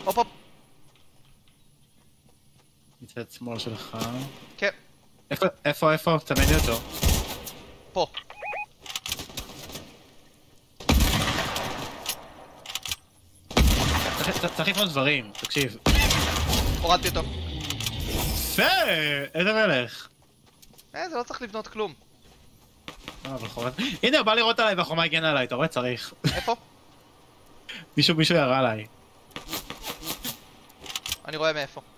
הופ הופ. מצד שמאל שלך. כן. איפה? תמיד לי אותו. פה. צריך לבנות דברים, תקשיב. הורדתי אותו. יפה! איזה מלך. זה לא צריך לבנות כלום. הנה הוא בא לראות עליי והחומה הגנה עליי, אתה רואה? צריך. איפה? מישהו ירה עליי. אני רואה מאיפה.